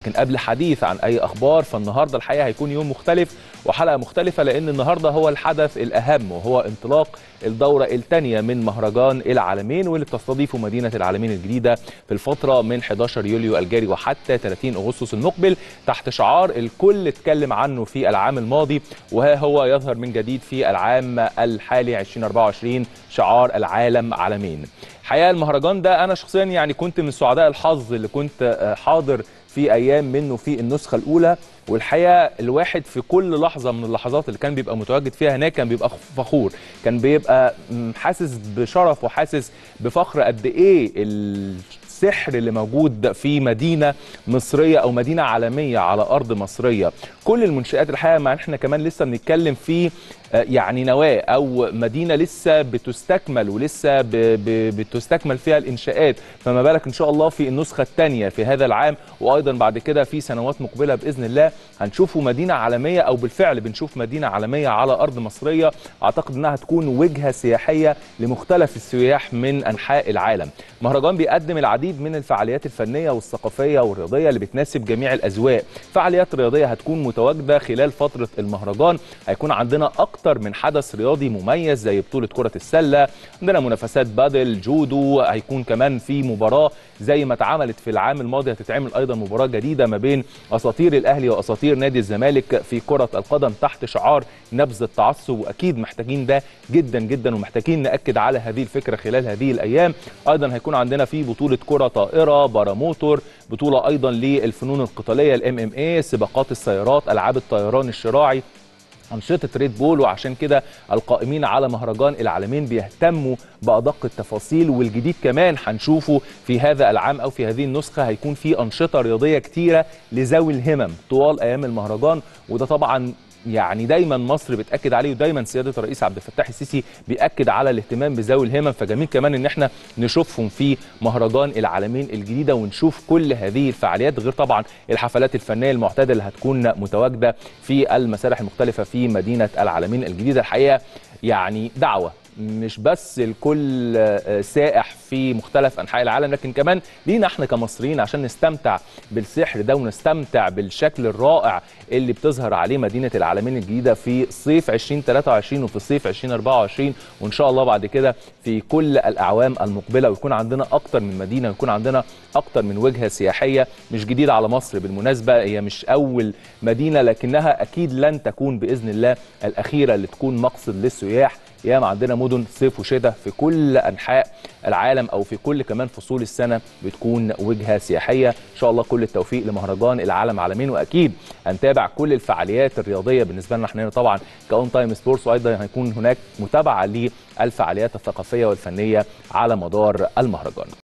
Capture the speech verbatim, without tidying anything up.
لكن قبل حديث عن اي اخبار، فالنهارده الحقيقه هيكون يوم مختلف وحلقه مختلفه، لان النهارده هو الحدث الاهم وهو انطلاق الدوره الثانيه من مهرجان العالمين، واللي بتستضيفه مدينه العالمين الجديده في الفتره من حداشر يوليو الجاري وحتى ثلاثين أغسطس المقبل، تحت شعار الكل اتكلم عنه في العام الماضي وها هو يظهر من جديد في العام الحالي ألفين وأربعة وعشرين، شعار العالم عالمين. الحقيقه المهرجان ده انا شخصيا يعني كنت من سعداء الحظ اللي كنت حاضر في ايام منه في النسخه الاولى، والحقيقه الواحد في كل لحظه من اللحظات اللي كان بيبقى متواجد فيها هناك كان بيبقى فخور، كان بيبقى حاسس بشرف وحاسس بفخر قد ايه السحر اللي موجود في مدينه مصريه او مدينه عالميه على ارض مصريه. كل المنشآت الحقيقه مع احنا كمان لسه بنتكلم في يعني نواه او مدينه لسه بتستكمل ولسه بتستكمل فيها الانشاءات، فما بالك ان شاء الله في النسخه الثانيه في هذا العام، وايضا بعد كده في سنوات مقبله باذن الله هنشوفوا مدينه عالميه، او بالفعل بنشوف مدينه عالميه على ارض مصريه. اعتقد انها هتكون وجهه سياحيه لمختلف السياح من انحاء العالم. مهرجان بيقدم العديد من الفعاليات الفنيه والثقافيه والرياضيه اللي بتناسب جميع الاذواق. فعاليات رياضيه هتكون متواجده خلال فتره المهرجان، هيكون عندنا اكتر من حدث رياضي مميز زي بطولة كرة السلة، عندنا منافسات بادل، جودو، هيكون كمان في مباراة زي ما اتعملت في العام الماضي هتتعمل ايضا مباراة جديدة ما بين اساطير الاهلي واساطير نادي الزمالك في كرة القدم تحت شعار نبذ التعصب، واكيد محتاجين ده جدا جدا ومحتاجين ناكد على هذه الفكرة خلال هذه الايام. ايضا هيكون عندنا في بطولة كرة طائرة، باراموتور، بطولة ايضا للفنون القتالية الام ام اي، سباقات السيارات، العاب الطيران الشراعي، أنشطة ريد بول. وعشان كده القائمين على مهرجان العالمين بيهتموا بأدق التفاصيل، والجديد كمان هنشوفه في هذا العام أو في هذه النسخة هيكون في أنشطة رياضية كتيرة لذوي الهمم طوال أيام المهرجان، وده طبعا يعني دايما مصر بتاكد عليه، ودايما سياده الرئيس عبد الفتاح السيسي بياكد على الاهتمام بذوي الهمم، فجميل كمان ان احنا نشوفهم في مهرجان العالمين الجديده ونشوف كل هذه الفعاليات، غير طبعا الحفلات الفنيه المعتاده اللي هتكون متواجده في المسارح المختلفه في مدينه العالمين الجديده. الحقيقه يعني دعوه مش بس لكل سائح في مختلف انحاء العالم، لكن كمان لينا احنا كمصريين عشان نستمتع بالسحر ده ونستمتع بالشكل الرائع اللي بتظهر عليه مدينه العالمين الجديده في صيف ألفين وثلاثة وعشرين وفي صيف ألفين وأربعة وعشرين، وان شاء الله بعد كده في كل الاعوام المقبله، ويكون عندنا اكتر من مدينه ويكون عندنا اكتر من وجهه سياحيه مش جديده على مصر. بالمناسبه هي مش اول مدينه، لكنها اكيد لن تكون باذن الله الاخيره اللي تكون مقصد للسياح. ياما عندنا مدن صيف وشتاء في كل انحاء العالم او في كل كمان فصول السنه بتكون وجهه سياحيه. ان شاء الله كل التوفيق لمهرجان العالم عالمين، واكيد هنتابع كل الفعاليات الرياضيه بالنسبه لنا احنا هنا طبعا كاون تايم سبورتس، وايضا هيكون هناك متابعه للفعاليات الثقافيه والفنيه على مدار المهرجان.